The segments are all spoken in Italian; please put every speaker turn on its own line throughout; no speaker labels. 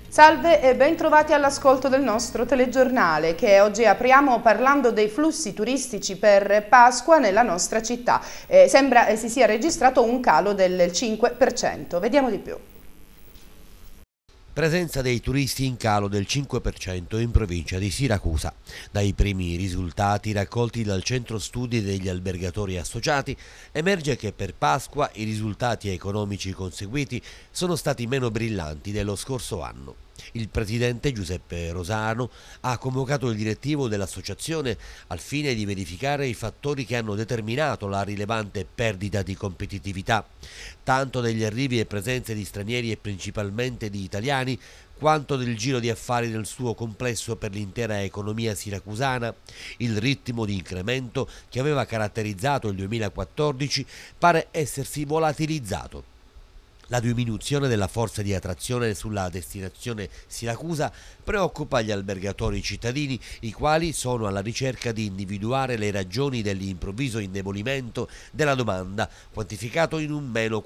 Salve e ben trovati all'ascolto del nostro telegiornale che oggi apriamo parlando dei flussi turistici per Pasqua nella nostra città. Sembra si sia registrato un calo del 5%. Vediamo di più.
Presenza dei turisti in calo del 5% in provincia di Siracusa. Dai primi risultati raccolti dal centro studi degli albergatori associati emerge che per Pasqua i risultati economici conseguiti sono stati meno brillanti dello scorso anno. Il presidente Giuseppe Rosano ha convocato il direttivo dell'associazione al fine di verificare i fattori che hanno determinato la rilevante perdita di competitività, tanto degli arrivi e presenze di stranieri e principalmente di italiani, quanto del giro di affari nel suo complesso per l'intera economia siracusana. Il ritmo di incremento che aveva caratterizzato il 2014 pare essersi volatilizzato. La diminuzione della forza di attrazione sulla destinazione Siracusa preoccupa gli albergatori cittadini, i quali sono alla ricerca di individuare le ragioni dell'improvviso indebolimento della domanda, quantificato in un meno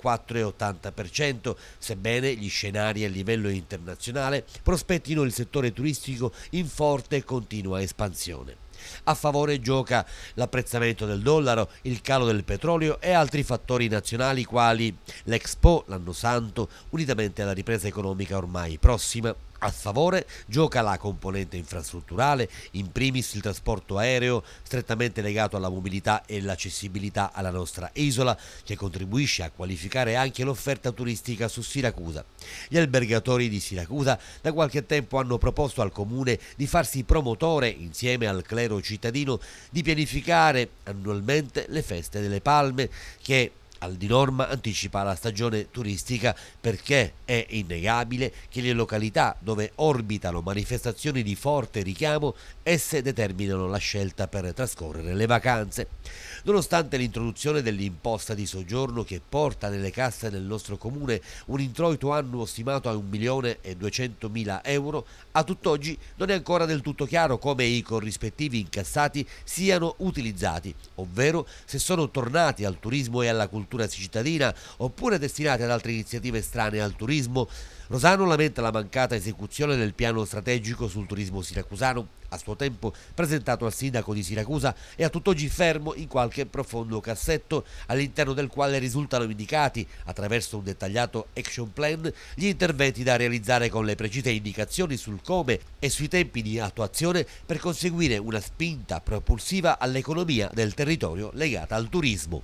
4,80%, sebbene gli scenari a livello internazionale prospettino il settore turistico in forte e continua espansione. A favore gioca l'apprezzamento del dollaro, il calo del petrolio e altri fattori nazionali quali l'Expo, l'anno santo, unitamente alla ripresa economica ormai prossima. A favore gioca la componente infrastrutturale, in primis il trasporto aereo, strettamente legato alla mobilità e l'accessibilità alla nostra isola, che contribuisce a qualificare anche l'offerta turistica su Siracusa. Gli albergatori di Siracusa da qualche tempo hanno proposto al comune di farsi promotore, insieme al clero cittadino, di pianificare annualmente le feste delle Palme, che di norma anticipa la stagione turistica, perché è innegabile che le località dove orbitano manifestazioni di forte richiamo esse determinano la scelta per trascorrere le vacanze. Nonostante l'introduzione dell'imposta di soggiorno che porta nelle casse del nostro comune un introito annuo stimato a 1.200.000 euro, a tutt'oggi non è ancora del tutto chiaro come i corrispettivi incassati siano utilizzati, ovvero se sono tornati al turismo e alla cultura cittadina oppure destinati ad altre iniziative estranee al turismo. Rosano lamenta la mancata esecuzione del piano strategico sul turismo siracusano, a suo tempo presentato al sindaco di Siracusa e a tutt'oggi fermo in qualche profondo cassetto, all'interno del quale risultano indicati, attraverso un dettagliato action plan, gli interventi da realizzare con le precise indicazioni sul come e sui tempi di attuazione per conseguire una spinta propulsiva all'economia del territorio legata al turismo.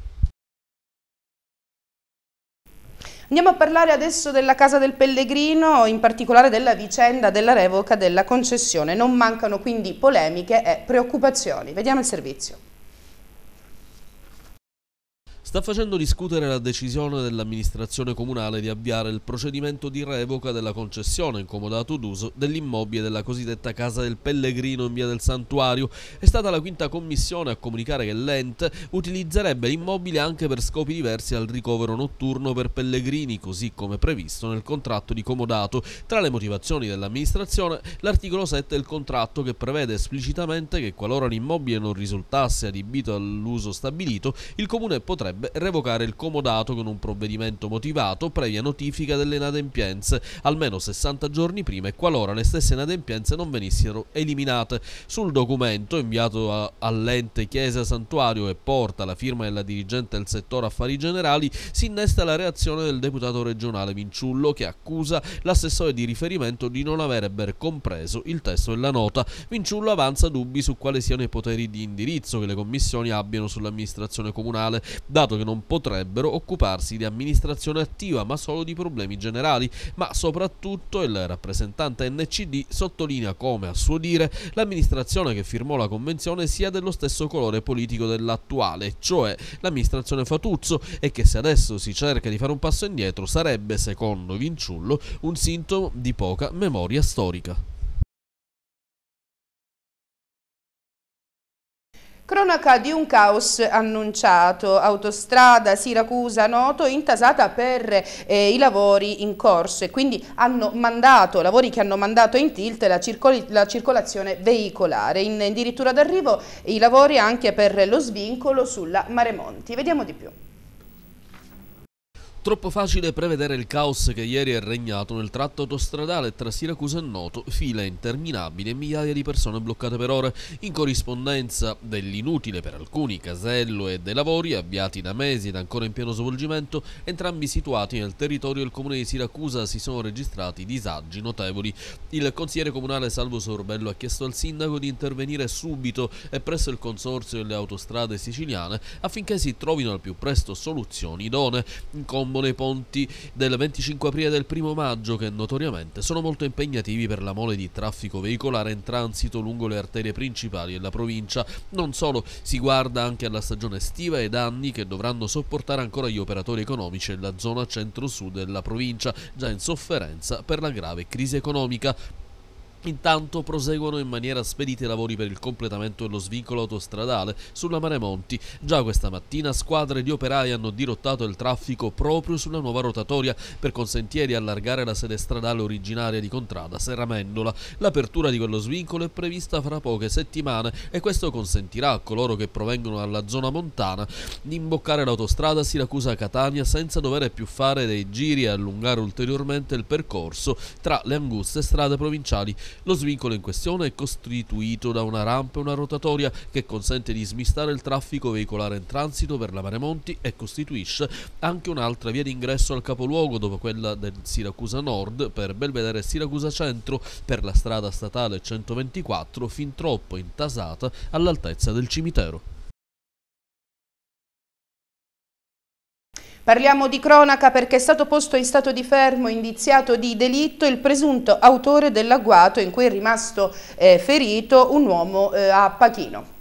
Andiamo a parlare adesso della Casa del Pellegrino, in particolare della vicenda della revoca della concessione. Non mancano quindi polemiche e preoccupazioni. Vediamo il servizio.
Sta facendo discutere la decisione dell'amministrazione comunale di avviare il procedimento di revoca della concessione in comodato d'uso dell'immobile della cosiddetta Casa del Pellegrino in via del Santuario. È stata la quinta commissione a comunicare che l'ente utilizzerebbe l'immobile anche per scopi diversi al ricovero notturno per pellegrini, così come previsto nel contratto di comodato. Tra le motivazioni dell'amministrazione, l'articolo 7 del contratto, che prevede esplicitamente che qualora l'immobile non risultasse adibito all'uso stabilito, il comune potrebbe revocare il comodato con un provvedimento motivato previa notifica delle inadempienze almeno 60 giorni prima e qualora le stesse inadempienze non venissero eliminate. Sul documento inviato all'ente Chiesa Santuario e porta la firma della dirigente del settore affari generali si innesta la reazione del deputato regionale Vinciullo, che accusa l'assessore di riferimento di non aver ben compreso il testo della nota. Vinciullo avanza dubbi su quali siano i poteri di indirizzo che le commissioni abbiano sull'amministrazione comunale, dato che non potrebbero occuparsi di amministrazione attiva ma solo di problemi generali. Ma soprattutto il rappresentante NCD sottolinea come, a suo dire, l'amministrazione che firmò la convenzione sia dello stesso colore politico dell'attuale, cioè l'amministrazione Fatuzzo, e che se adesso si cerca di fare un passo indietro sarebbe, secondo Vinciullo, un sintomo di poca memoria storica.
Cronaca di un caos annunciato, autostrada Siracusa-Noto intasata per i lavori in corso e quindi lavori che hanno mandato in tilt la circolazione veicolare. In addirittura d'arrivo i lavori anche per lo svincolo sulla Maremonti. Vediamo di più.
Troppo facile prevedere il caos che ieri è regnato nel tratto autostradale tra Siracusa e Noto, file interminabili e migliaia di persone bloccate per ore, in corrispondenza dell'inutile per alcuni casello e dei lavori avviati da mesi ed ancora in pieno svolgimento, entrambi situati nel territorio del comune di Siracusa si sono registrati disagi notevoli. Il consigliere comunale Salvo Sorbello ha chiesto al sindaco di intervenire subito e presso il consorzio delle autostrade siciliane affinché si trovino al più presto soluzioni idonee. Nei ponti del 25 aprile e del 1 maggio che notoriamente sono molto impegnativi per la mole di traffico veicolare in transito lungo le arterie principali della provincia. Non solo, si guarda anche alla stagione estiva e ai danni che dovranno sopportare ancora gli operatori economici della zona centro-sud della provincia, già in sofferenza per la grave crisi economica. Intanto proseguono in maniera spedita i lavori per il completamento dello svincolo autostradale sulla Maremonti. Già questa mattina squadre di operai hanno dirottato il traffico proprio sulla nuova rotatoria per consentire di allargare la sede stradale originaria di Contrada Serramendola. L'apertura di quello svincolo è prevista fra poche settimane e questo consentirà a coloro che provengono dalla zona montana di imboccare l'autostrada Siracusa-Catania senza dover più fare dei giri e allungare ulteriormente il percorso tra le anguste strade provinciali. Lo svincolo in questione è costituito da una rampa e una rotatoria che consente di smistare il traffico veicolare in transito per la Maremonti e costituisce anche un'altra via d'ingresso al capoluogo dopo quella del Siracusa Nord per Belvedere e Siracusa Centro per la strada statale 124 fin troppo intasata all'altezza del cimitero.
Parliamo di cronaca perché è stato posto in stato di fermo indiziato di delitto il presunto autore dell'agguato in cui è rimasto ferito un uomo a Pachino.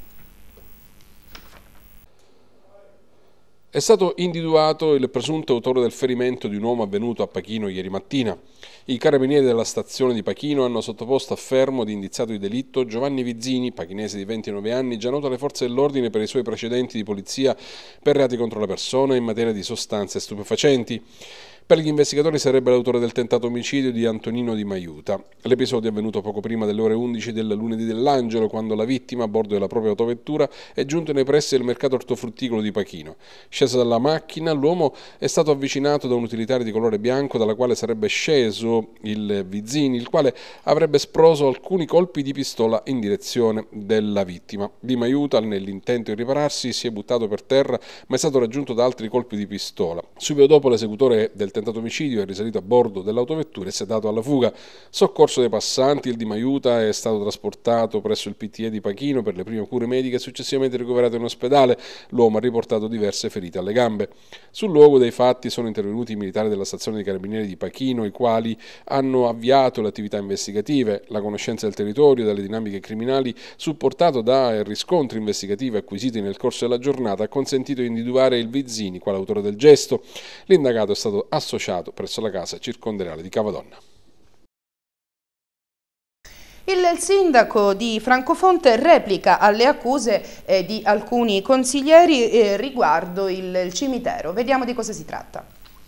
È stato individuato il presunto autore del ferimento di un uomo avvenuto a Pachino ieri mattina. I carabinieri della stazione di Pachino hanno sottoposto a fermo di indiziato di delitto Giovanni Vizzini, pachinese di 29 anni, già noto alle forze dell'ordine per i suoi precedenti di polizia per reati contro la persona in materia di sostanze stupefacenti. Per gli investigatori sarebbe l'autore del tentato omicidio di Antonino Di Maiuta. L'episodio è avvenuto poco prima delle ore 11 del lunedì dell'Angelo, quando la vittima, a bordo della propria autovettura, è giunta nei pressi del mercato ortofrutticolo di Pachino. Sceso dalla macchina, l'uomo è stato avvicinato da un utilitario di colore bianco dalla quale sarebbe sceso il Vizzini, il quale avrebbe esploso alcuni colpi di pistola in direzione della vittima. Di Maiuta, nell'intento di ripararsi, si è buttato per terra, ma è stato raggiunto da altri colpi di pistola. Subito dopo l'esecutore del tentato omicidio è risalito a bordo dell'autovettura e si è dato alla fuga. Soccorso dei passanti, il Di Maiuta è stato trasportato presso il PTE di Pachino per le prime cure mediche e successivamente ricoverato in ospedale. L'uomo ha riportato diverse ferite alle gambe. Sul luogo dei fatti sono intervenuti i militari della stazione dei carabinieri di Pachino, i quali hanno avviato le attività investigative. La conoscenza del territorio e delle dinamiche criminali, supportato da riscontri investigativi acquisiti nel corso della giornata, ha consentito di individuare il Vizzini quale autore del gesto. L'indagato è stato associato presso la casa circondariale di Cavadonna.
Il sindaco di Francofonte replica alle accuse di alcuni consiglieri riguardo il cimitero. Vediamo di cosa si tratta.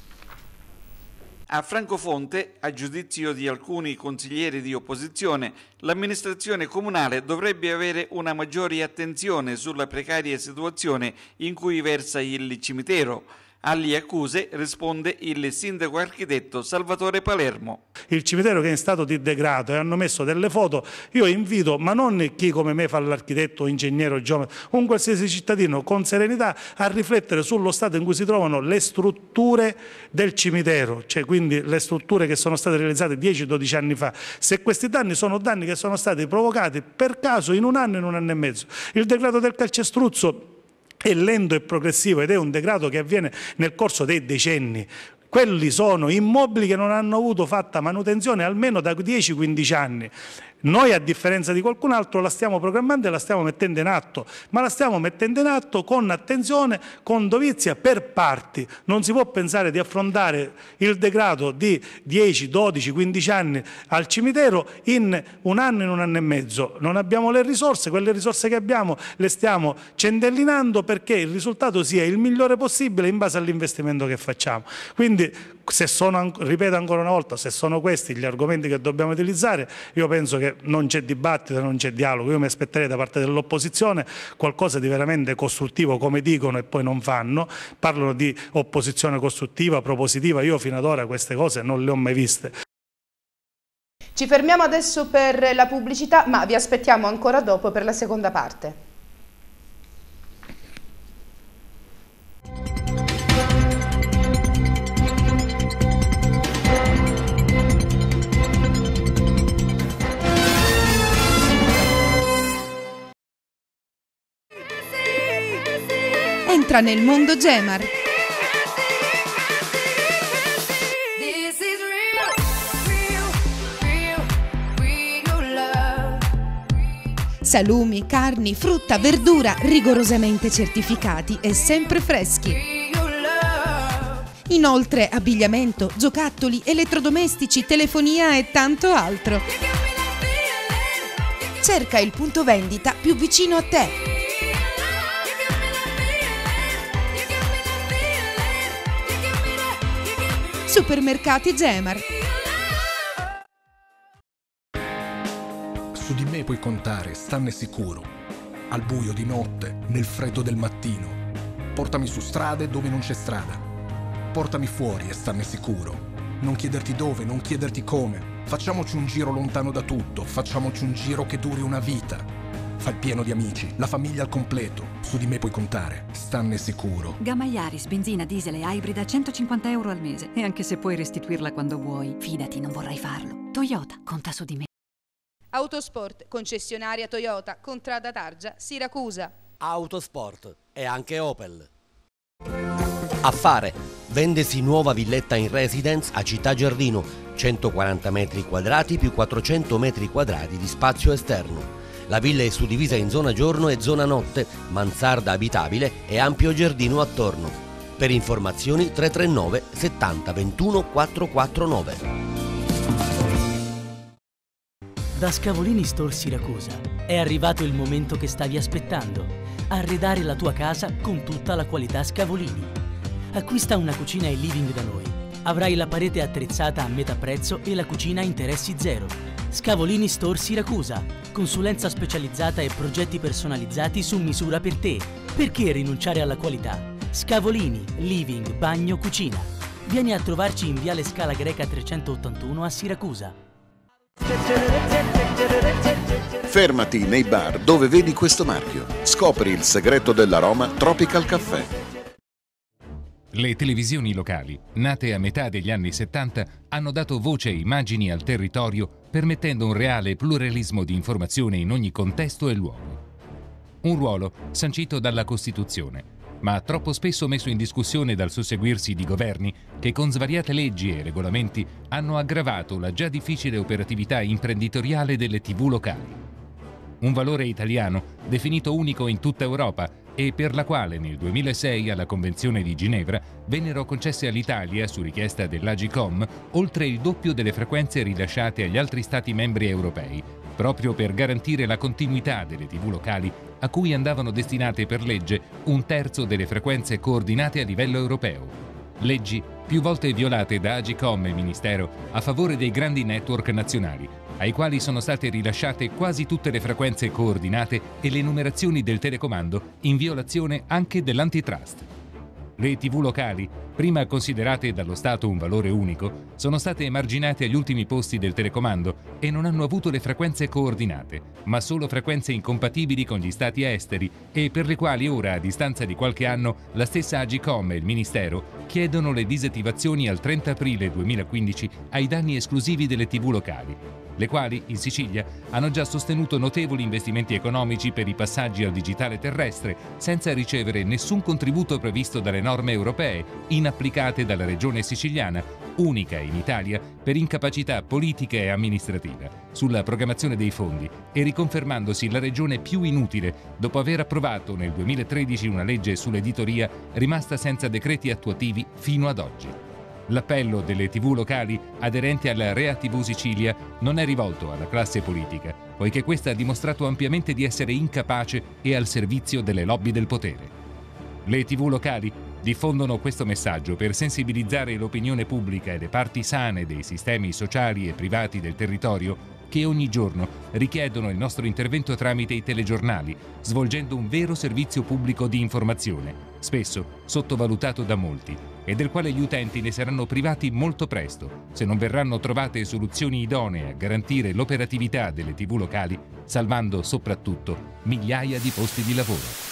A Francofonte, a giudizio di alcuni consiglieri di opposizione, l'amministrazione comunale dovrebbe avere una maggiore attenzione sulla precaria situazione in cui versa il cimitero. Alle accuse risponde il sindaco architetto Salvatore Palermo.
Il cimitero che è in stato di degrado e hanno messo delle foto, io invito, ma non chi come me fa l'architetto, ingegnere o geometra, un qualsiasi cittadino con serenità a riflettere sullo stato in cui si trovano le strutture del cimitero, cioè quindi le strutture che sono state realizzate 10-12 anni fa. Se questi danni sono danni che sono stati provocati per caso in un anno e mezzo. Il degrado del calcestruzzo è lento e progressivo ed è un degrado che avviene nel corso dei decenni. Quelli sono immobili che non hanno avuto fatta manutenzione almeno da 10-15 anni. Noi, a differenza di qualcun altro, la stiamo programmando e la stiamo mettendo in atto, ma la stiamo mettendo in atto con attenzione, con dovizia, per parti. Non si può pensare di affrontare il degrado di 10, 12, 15 anni al cimitero in un anno e mezzo. Non abbiamo le risorse, quelle risorse che abbiamo le stiamo centellinando perché il risultato sia il migliore possibile in base all'investimento che facciamo. Quindi ripeto ancora una volta, se sono questi gli argomenti che dobbiamo utilizzare, io penso che non c'è dibattito, non c'è dialogo. Io mi aspetterei da parte dell'opposizione qualcosa di veramente costruttivo, come dicono e poi non fanno. Parlano di opposizione costruttiva, propositiva, io fino ad ora queste cose non le ho mai viste.
Ci fermiamo adesso per la pubblicità, ma vi aspettiamo ancora dopo per la seconda parte.
Entra nel mondo Gemar. Salumi, carni, frutta, verdura rigorosamente certificati e sempre freschi. Inoltre abbigliamento, giocattoli, elettrodomestici, telefonia e tanto altro. Cerca il punto vendita più vicino a te. Supermercati Gemar.
Su di me puoi contare, stanne sicuro. Al buio di notte, nel freddo del mattino. Portami su strade dove non c'è strada. Portami fuori e stanne sicuro. Non chiederti dove, non chiederti come. Facciamoci un giro lontano da tutto. Facciamoci un giro che duri una vita. Fai pieno di amici, la famiglia al completo. Su di me puoi contare, stanne sicuro.
Gamma Yaris, benzina, diesel e ibrida, 150 euro al mese. E anche se puoi restituirla quando vuoi, fidati, non vorrai farlo. Toyota, conta su di me.
Autosport, concessionaria Toyota, Contrada Targia, Siracusa.
Autosport e anche Opel. Affare. Vendesi nuova villetta in residence a Città Giardino, 140 metri quadrati più 400 metri quadrati di spazio esterno. La villa è suddivisa in zona giorno e zona notte, mansarda abitabile e ampio giardino attorno. Per informazioni 339 70 21 449.
Da Scavolini Store Siracusa è arrivato il momento che stavi aspettando. Arredare la tua casa con tutta la qualità Scavolini. Acquista una cucina e living da noi. Avrai la parete attrezzata a metà prezzo e la cucina a interessi zero. Scavolini Store Siracusa. Consulenza specializzata e progetti personalizzati su misura per te. Perché rinunciare alla qualità? Scavolini, living, bagno, cucina. Vieni a trovarci in Viale Scala Greca 381 a Siracusa.
Fermati nei bar dove vedi questo marchio. Scopri il segreto dell'aroma Tropical Caffè.
Le televisioni locali, nate a metà degli anni 70, hanno dato voce e immagini al territorio, permettendo un reale pluralismo di informazione in ogni contesto e luogo. Un ruolo sancito dalla Costituzione, ma troppo spesso messo in discussione dal susseguirsi di governi che con svariate leggi e regolamenti hanno aggravato la già difficile operatività imprenditoriale delle TV locali. Un valore italiano definito unico in tutta Europa e per la quale nel 2006 alla Convenzione di Ginevra vennero concesse all'Italia, su richiesta dell'Agcom, oltre il doppio delle frequenze rilasciate agli altri Stati membri europei, proprio per garantire la continuità delle TV locali a cui andavano destinate per legge un terzo delle frequenze coordinate a livello europeo. Leggi più volte violate da Agcom e Ministero a favore dei grandi network nazionali, ai quali sono state rilasciate quasi tutte le frequenze coordinate e le numerazioni del telecomando in violazione anche dell'antitrust. Le TV locali, prima considerate dallo Stato un valore unico, sono state emarginate agli ultimi posti del telecomando e non hanno avuto le frequenze coordinate, ma solo frequenze incompatibili con gli Stati esteri e per le quali ora, a distanza di qualche anno, la stessa Agcom e il Ministero chiedono le disattivazioni al 30 aprile 2015 ai danni esclusivi delle TV locali, le quali in Sicilia hanno già sostenuto notevoli investimenti economici per i passaggi al digitale terrestre, senza ricevere nessun contributo previsto dalle norme europee, inapplicate dalla regione siciliana, unica in Italia per incapacità politica e amministrativa, sulla programmazione dei fondi e riconfermandosi la regione più inutile dopo aver approvato nel 2013 una legge sull'editoria rimasta senza decreti attuativi fino ad oggi. L'appello delle TV locali aderenti alla Rea TV Sicilia non è rivolto alla classe politica, poiché questa ha dimostrato ampiamente di essere incapace e al servizio delle lobby del potere. Le TV locali diffondono questo messaggio per sensibilizzare l'opinione pubblica e le parti sane dei sistemi sociali e privati del territorio che ogni giorno richiedono il nostro intervento tramite i telegiornali, svolgendo un vero servizio pubblico di informazione, spesso sottovalutato da molti, e del quale gli utenti ne saranno privati molto presto, se non verranno trovate soluzioni idonee a garantire l'operatività delle TV locali, salvando soprattutto migliaia di posti di lavoro.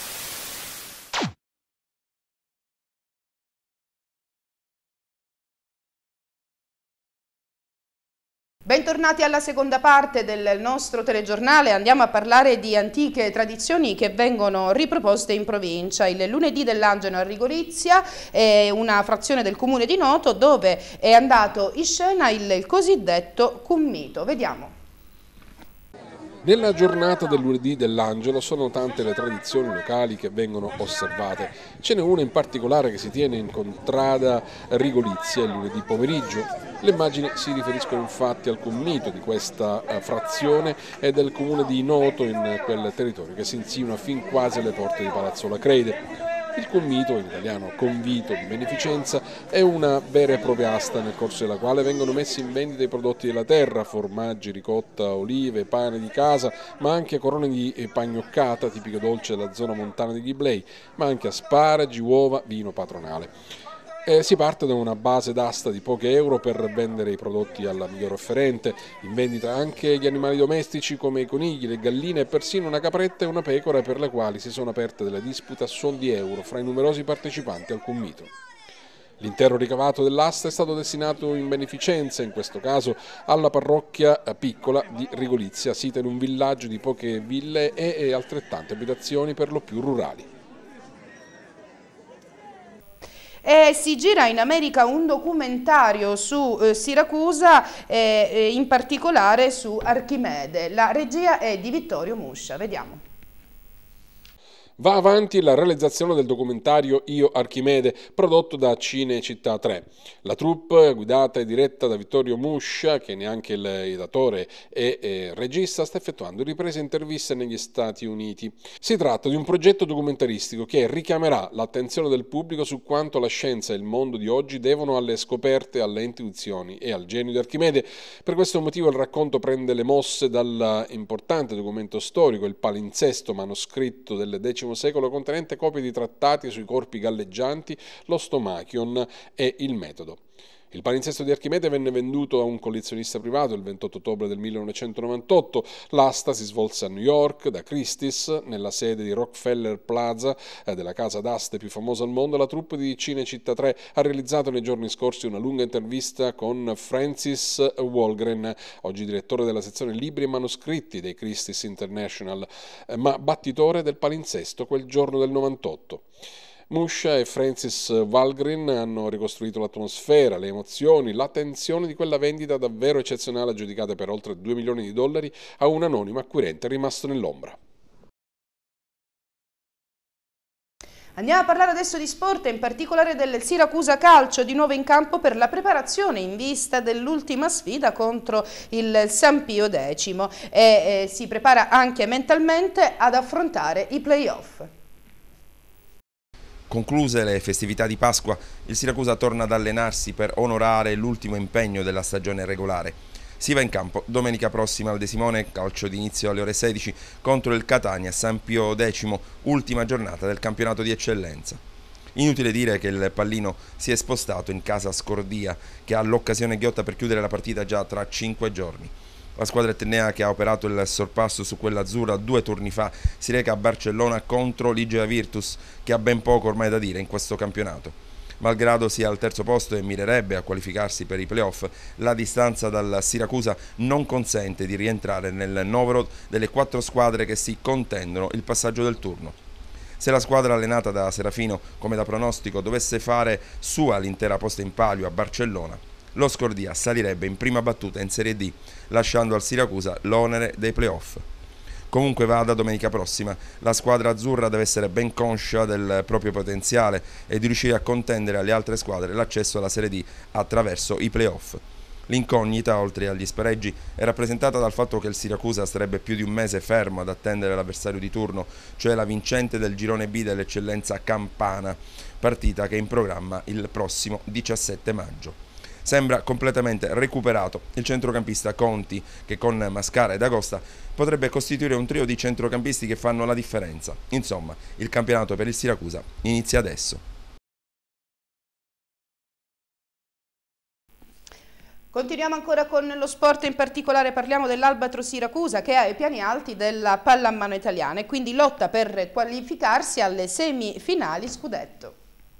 Bentornati alla seconda parte del nostro telegiornale. Andiamo a parlare di antiche tradizioni che vengono riproposte in provincia. Il lunedì dell'Angelo a Rigorizia è una frazione del comune di Noto dove è andato in scena il cosiddetto cummito. Vediamo.
Nella giornata del lunedì dell'Angelo sono tante le tradizioni locali che vengono osservate. Ce n'è una in particolare che si tiene in contrada Rigolizia il lunedì pomeriggio. Le immagini si riferiscono infatti al cummito di questa frazione e del comune di Noto in quel territorio che si insinua fin quasi alle porte di Palazzo Lacrede. Il cummito, in italiano convito di beneficenza, è una vera e propria asta nel corso della quale vengono messi in vendita i prodotti della terra, formaggi, ricotta, olive, pane di casa, ma anche corone di pagnoccata, tipico dolce della zona montana di Ghiblei, ma anche asparagi, uova, vino patronale. Si parte da una base d'asta di pochi euro per vendere i prodotti alla miglior offerente, in vendita anche gli animali domestici come i conigli, le galline e persino una capretta e una pecora per le quali si sono aperte delle dispute a suon di euro fra i numerosi partecipanti al cummito. L'intero ricavato dell'asta è stato destinato in beneficenza, in questo caso alla parrocchia piccola di Rigolizia, sita in un villaggio di poche ville e altrettante abitazioni per lo più rurali.
E si gira in America un documentario su Siracusa, in particolare su Archimede. La regia è di Vittorio Muscia. Vediamo.
Va avanti la realizzazione del documentario Io Archimede, prodotto da Cinecittà 3. La troupe, guidata e diretta da Vittorio Muscia, che neanche il redattore e regista, sta effettuando riprese e interviste negli Stati Uniti. Si tratta di un progetto documentaristico che richiamerà l'attenzione del pubblico su quanto la scienza e il mondo di oggi devono alle scoperte, alle intuizioni e al genio di Archimede. Per questo motivo il racconto prende le mosse dall'importante documento storico, il palinsesto manoscritto del X secolo contenente copie di trattati sui corpi galleggianti, lo stomachion e il metodo. Il palinsesto di Archimede venne venduto a un collezionista privato il 28 ottobre del 1998. L'asta si svolse a New York da Christie's, nella sede di Rockefeller Plaza, della casa d'aste più famosa al mondo. La troupe di Cinecittà 3 ha realizzato nei giorni scorsi una lunga intervista con Francis Walgren, oggi direttore della sezione libri e manoscritti dei Christie's International, ma battitore del palinsesto quel giorno del 98. Muscia e Francis Walgren hanno ricostruito l'atmosfera, le emozioni, la tensione di quella vendita davvero eccezionale aggiudicata per oltre $2 milioni a un anonimo acquirente rimasto nell'ombra.
Andiamo a parlare adesso di sport e in particolare del Siracusa Calcio, di nuovo in campo per la preparazione in vista dell'ultima sfida contro il San Pio X e si prepara anche mentalmente ad affrontare i play-off.
Concluse le festività di Pasqua, il Siracusa torna ad allenarsi per onorare l'ultimo impegno della stagione regolare. Si va in campo domenica prossima al De Simone, calcio d'inizio alle ore 16, contro il Catania San Pio X, ultima giornata del campionato di eccellenza. Inutile dire che il pallino si è spostato in casa Scordia, che ha l'occasione ghiotta per chiudere la partita già tra 5 giorni. La squadra etnea, che ha operato il sorpasso su quella azzurra 2 turni fa, si reca a Barcellona contro l'Igea Virtus, che ha ben poco ormai da dire in questo campionato. Malgrado sia al terzo posto e mirerebbe a qualificarsi per i playoff, la distanza dal Siracusa non consente di rientrare nel novero delle 4 squadre che si contendono il passaggio del turno. Se la squadra allenata da Serafino, come da pronostico, dovesse fare sua l'intera posta in palio a Barcellona, lo Scordia salirebbe in prima battuta in Serie D, lasciando al Siracusa l'onere dei playoff. Comunque vada, domenica prossima la squadra azzurra deve essere ben conscia del proprio potenziale e di riuscire a contendere alle altre squadre l'accesso alla Serie D attraverso i playoff. L'incognita, oltre agli spareggi, è rappresentata dal fatto che il Siracusa starebbe più di un mese fermo ad attendere l'avversario di turno, cioè la vincente del girone B dell'eccellenza Campana, partita che è in programma il prossimo 17 maggio. Sembra completamente recuperato il centrocampista Conti, che con Mascara ed Agosta potrebbe costituire un trio di centrocampisti che fanno la differenza. Insomma, il campionato per il Siracusa inizia adesso.
Continuiamo ancora con lo sport, in particolare parliamo dell'Albatro Siracusa che ha i piani alti della pallamano italiana e quindi lotta per qualificarsi alle semifinali scudetto.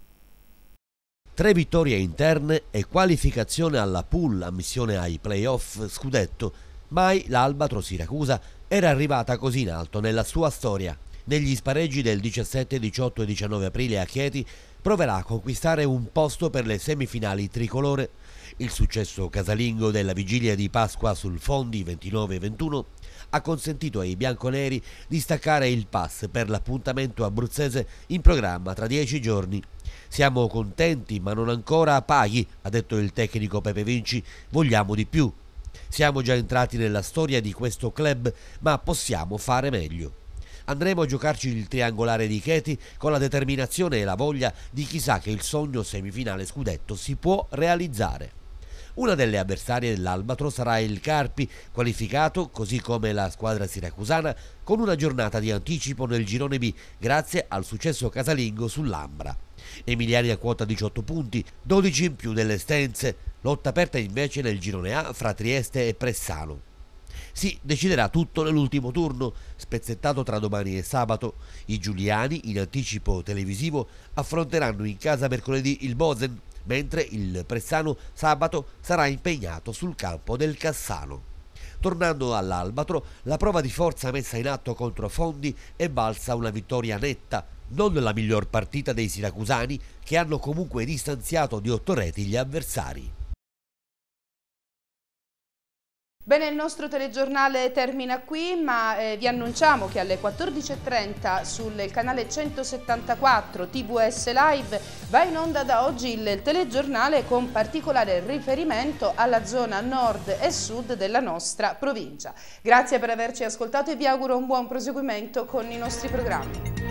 3 vittorie interne e qualificazione alla pool, ammissione ai playoff scudetto. Mai l'Albatro Siracusa era arrivata così in alto nella sua storia. Negli spareggi del 17, 18 e 19 aprile a Chieti proverà a conquistare un posto per le semifinali tricolore. Il successo casalingo della vigilia di Pasqua sul Fondi 29 e 21 ha consentito ai bianconeri di staccare il pass per l'appuntamento abruzzese in programma tra 10 giorni. Siamo contenti ma non ancora paghi, ha detto il tecnico Pepe Vinci, vogliamo di più. Siamo già entrati nella storia di questo club ma possiamo fare meglio. Andremo a giocarci il triangolare di Chieti con la determinazione e la voglia di chi sa che il sogno semifinale scudetto si può realizzare. Una delle avversarie dell'Albatro sarà il Carpi, qualificato, così come la squadra siracusana, con una giornata di anticipo nel girone B, grazie al successo casalingo sull'Ambra. Emiliani a quota 18 punti, 12 in più delle Stenze, lotta aperta invece nel girone A fra Trieste e Pressano. Si deciderà tutto nell'ultimo turno, spezzettato tra domani e sabato. I giuliani, in anticipo televisivo, affronteranno in casa mercoledì il Bozen, mentre il Pressano sabato sarà impegnato sul campo del Cassano. Tornando all'Albatro, la prova di forza messa in atto contro Fondi è valsa una vittoria netta, non la miglior partita dei siracusani, che hanno comunque distanziato di 8 reti gli avversari.
Bene, il nostro telegiornale termina qui, ma vi annunciamo che alle 14:30 sul canale 174 TVS Live va in onda da oggi il telegiornale con particolare riferimento alla zona nord e sud della nostra provincia. Grazie per averci ascoltato e vi auguro un buon proseguimento con i nostri programmi.